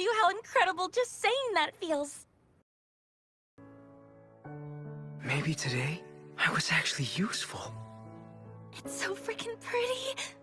you how incredible just saying that feels. Maybe today, I was actually useful. It's so freaking pretty.